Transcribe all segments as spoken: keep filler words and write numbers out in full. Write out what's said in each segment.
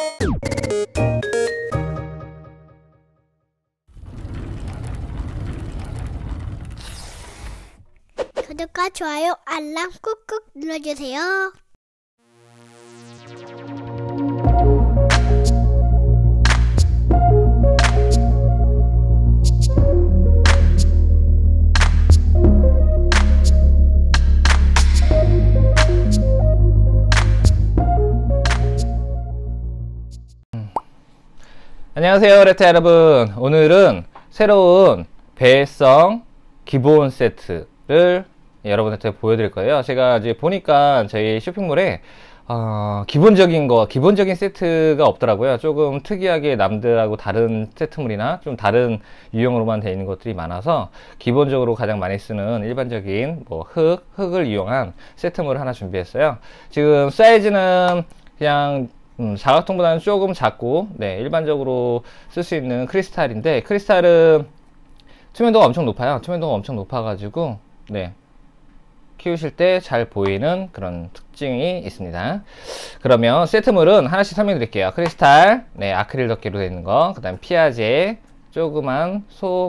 구독과 좋아요, 알람 꾹꾹 눌러주세요. 안녕하세요, 레타 여러분. 오늘은 새로운 배성 기본 세트를 여러분한테 보여드릴 거예요. 제가 이제 보니까 저희 쇼핑몰에 어, 기본적인 거, 기본적인 세트가 없더라고요. 조금 특이하게 남들하고 다른 세트물이나 좀 다른 유형으로만 되어 있는 것들이 많아서 기본적으로 가장 많이 쓰는 일반적인 뭐 흙, 흙을 이용한 세트물을 하나 준비했어요. 지금 사이즈는 그냥 음, 사각통보다는 조금 작고, 네, 일반적으로 쓸 수 있는 크리스탈인데, 크리스탈은 투명도가 엄청 높아요. 투명도가 엄청 높아가지고, 네, 키우실 때 잘 보이는 그런 특징이 있습니다. 그러면 세트물은 하나씩 설명드릴게요. 크리스탈, 네, 아크릴 덮개로 되어 있는 거, 그 다음 피아제, 조그만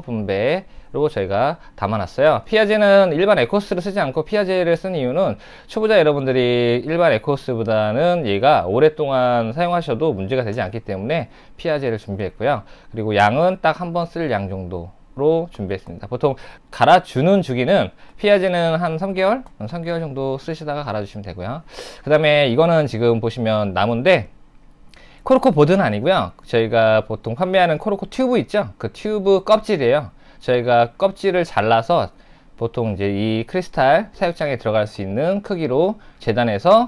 소분배로 저희가 담아놨어요. 피아제는 일반 에코스를 쓰지 않고 피아제를 쓴 이유는 초보자 여러분들이 일반 에코스보다는 얘가 오랫동안 사용하셔도 문제가 되지 않기 때문에 피아제를 준비했고요. 그리고 양은 딱 한 번 쓸 양 정도로 준비했습니다. 보통 갈아주는 주기는 피아제는 한 삼 개월? 삼 개월 정도 쓰시다가 갈아주시면 되고요. 그 다음에 이거는 지금 보시면 나무인데 코르코 보드는 아니고요. 저희가 보통 판매하는 코르코 튜브 있죠? 그 튜브 껍질이에요. 저희가 껍질을 잘라서 보통 이제 이 크리스탈 사육장에 들어갈 수 있는 크기로 재단해서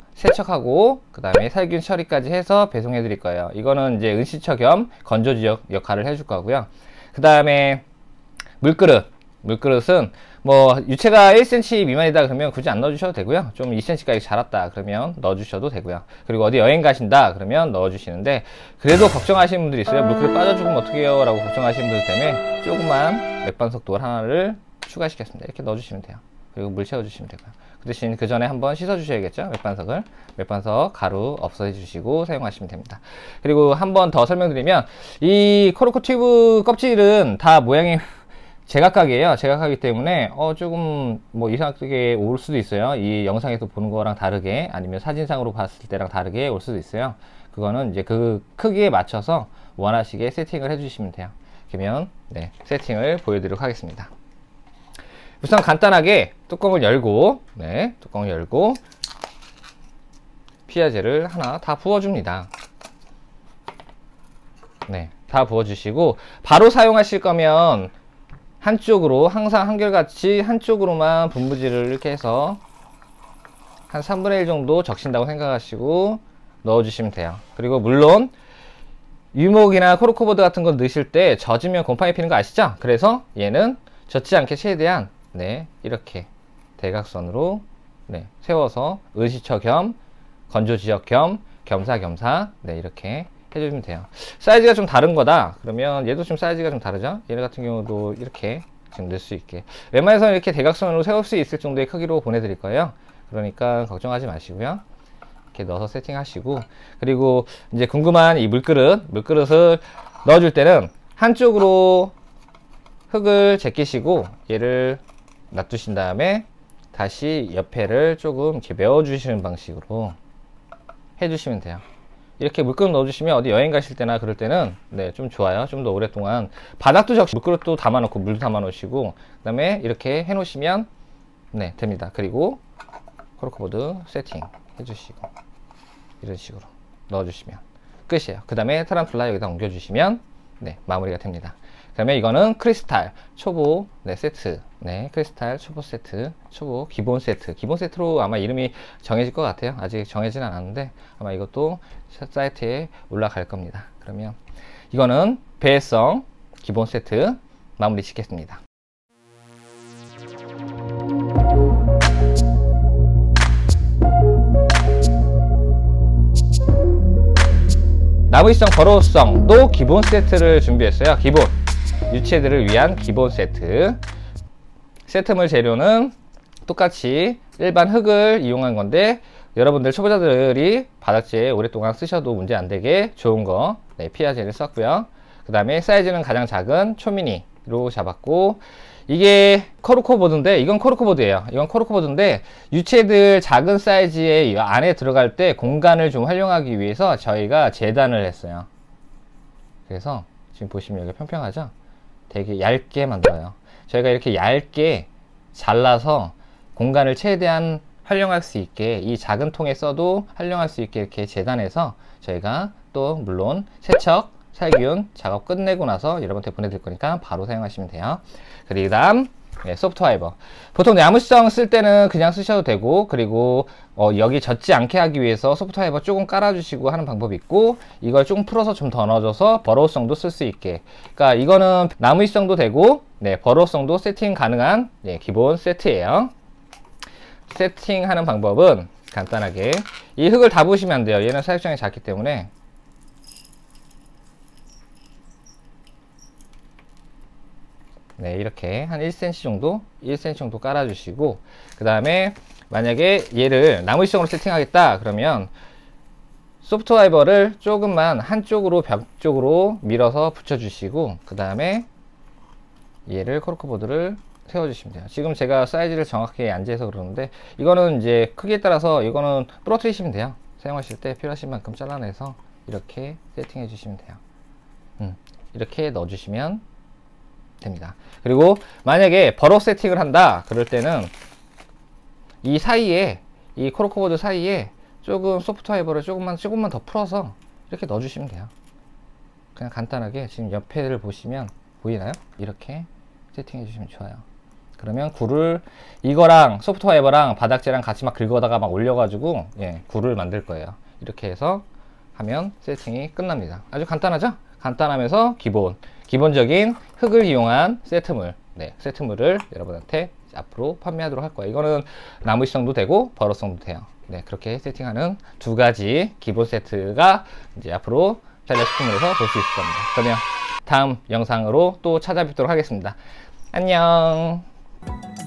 세척하고 그 다음에 살균 처리까지 해서 배송해 드릴 거예요. 이거는 이제 은시처 겸 건조지 역할을 해줄 거고요. 그 다음에 물그릇. 물그릇은 뭐 유체가 일 센티미터 미만이다 그러면 굳이 안 넣어주셔도 되고요. 좀 이 센티미터까지 자랐다 그러면 넣어주셔도 되고요. 그리고 어디 여행 가신다 그러면 넣어주시는데, 그래도 걱정하시는 분들이 있어요. 물그릇 빠져 죽으면 어떡해요 라고 걱정하시는 분들 때문에 조그만 맥반석돌 하나를 추가시켰습니다. 이렇게 넣어주시면 돼요. 그리고 물 채워주시면 되고요. 그 대신 그 전에 한번 씻어 주셔야겠죠. 맥반석을. 맥반석 가루 없애 주시고 사용하시면 됩니다. 그리고 한 번 더 설명드리면, 이 코르코 튜브 껍질은 다 모양이 제각각이에요. 제각각이기 때문에 어 조금 뭐 이상하게 올 수도 있어요. 이 영상에서 보는 거랑 다르게, 아니면 사진상으로 봤을 때랑 다르게 올 수도 있어요. 그거는 이제 그 크기에 맞춰서 원하시게 세팅을 해주시면 돼요. 그러면 네, 세팅을 보여드리도록 하겠습니다. 우선 간단하게 뚜껑을 열고, 네, 뚜껑을 열고 피아제를 하나 다 부어줍니다. 네, 다 부어주시고, 바로 사용하실 거면 한쪽으로, 항상 한결같이 한쪽으로만 분무질을 이렇게 해서 한 삼분의 일 정도 적신다고 생각하시고 넣어주시면 돼요. 그리고 물론 유목이나 코르코보드 같은 거 넣으실 때 젖으면 곰팡이 피는 거 아시죠? 그래서 얘는 젖지 않게 최대한 네, 이렇게 대각선으로 네, 세워서 은시처 겸 건조지역 겸 겸사겸사 네, 이렇게 해주시면 돼요. 사이즈가 좀 다른 거다 그러면 얘도 좀 사이즈가 좀 다르죠. 얘네 같은 경우도 이렇게 지금 넣을 수 있게, 웬만해서는 이렇게 대각선으로 세울 수 있을 정도의 크기로 보내드릴 거예요. 그러니까 걱정하지 마시고요. 이렇게 넣어서 세팅하시고, 그리고 이제 궁금한 이 물그릇 물그릇을 넣어줄 때는 한쪽으로 흙을 제끼시고 얘를 놔두신 다음에 다시 옆에를 조금 이렇게 메워주시는 방식으로 해주시면 돼요. 이렇게 물그릇 넣어주시면 어디 여행 가실 때나 그럴 때는 네, 좀 좋아요. 좀 더 오랫동안 바닥도 적시 물그릇도 담아 놓고 물도 담아 놓으시고 그 다음에 이렇게 해 놓으시면 네, 됩니다. 그리고 코르코보드 세팅 해주시고 이런 식으로 넣어주시면 끝이에요. 그 다음에 타란툴라 여기다 옮겨주시면 네, 마무리가 됩니다. 그러면 이거는 크리스탈 초보 네, 세트, 네, 크리스탈 초보 세트, 초보 기본 세트, 기본 세트로 아마 이름이 정해질 것 같아요. 아직 정해지는 않았는데 아마 이것도 사이트에 올라갈 겁니다. 그러면 이거는 배성 기본 세트 마무리 짓겠습니다. 나무위성 버로우성도 기본 세트를 준비했어요. 기본 유체들을 위한 기본 세트. 세트물 재료는 똑같이 일반 흙을 이용한 건데 여러분들 초보자들이 바닥재 오랫동안 쓰셔도 문제 안 되게 좋은 거, 네, 피아젤을 썼고요. 그 다음에 사이즈는 가장 작은 초미니로 잡았고, 이게 코르코보드인데, 이건 코르코보드예요. 이건 코르코보드인데, 유체들 작은 사이즈의 이 안에 들어갈 때 공간을 좀 활용하기 위해서 저희가 재단을 했어요. 그래서 지금 보시면 여기 평평하죠? 되게 얇게 만들어요. 저희가 이렇게 얇게 잘라서 공간을 최대한 활용할 수 있게, 이 작은 통에 써도 활용할 수 있게 이렇게 재단해서 저희가 또 물론 세척, 살균 작업 끝내고 나서 여러분한테 보내드릴 거니까 바로 사용하시면 돼요. 그리고 다음, 네, 소프트 화이버. 보통 야무성 쓸 때는 그냥 쓰셔도 되고, 그리고 어, 여기 젖지 않게 하기 위해서 소프트 화이버 조금 깔아주시고 하는 방법이 있고, 이걸 조금 풀어서 좀 더 넣어줘서 버러우성도 쓸 수 있게. 그러니까 이거는 나무성도 되고, 네, 버러우성도 세팅 가능한, 네, 기본 세트예요. 세팅하는 방법은 간단하게 이 흙을 다 부으시면 안 돼요. 얘는 사육장이 작기 때문에. 네, 이렇게 한 일 센티미터 정도, 일 센티미터 정도 깔아주시고, 그 다음에 만약에 얘를 나무시성으로 세팅하겠다 그러면 소프트 화이버를 조금만 한쪽으로 벽 쪽으로 밀어서 붙여주시고, 그 다음에 얘를 코르크보드를 세워주시면 돼요. 지금 제가 사이즈를 정확히 안 재서 그러는데, 이거는 이제 크기에 따라서 이거는 부러뜨리시면 돼요. 사용하실 때 필요하신 만큼 잘라내서 이렇게 세팅해 주시면 돼요. 음, 이렇게 넣어주시면 됩니다. 그리고 만약에 버럭 세팅을 한다 그럴 때는 이 사이에, 이 코르크보드 사이에 조금 소프트 화이버를 조금만 조금만 더 풀어서 이렇게 넣어주시면 돼요. 그냥 간단하게 지금 옆에를 보시면 보이나요? 이렇게 세팅해 주시면 좋아요. 그러면 굴을 이거랑 소프트 화이버랑 바닥재랑 같이 막 긁어다가 막 올려가지고, 예, 굴을 만들 거예요. 이렇게 해서 하면 세팅이 끝납니다. 아주 간단하죠? 간단하면서 기본 기본적인 흙을 이용한 세트물, 네, 세트물을 여러분한테 앞으로 판매하도록 할 거예요. 이거는 나무시성도 되고 버러성도 돼요. 네, 그렇게 세팅하는 두 가지 기본 세트가 이제 앞으로 펠렛 식품에서 볼 수 있을 겁니다. 그러면 다음 영상으로 또 찾아뵙도록 하겠습니다. 안녕.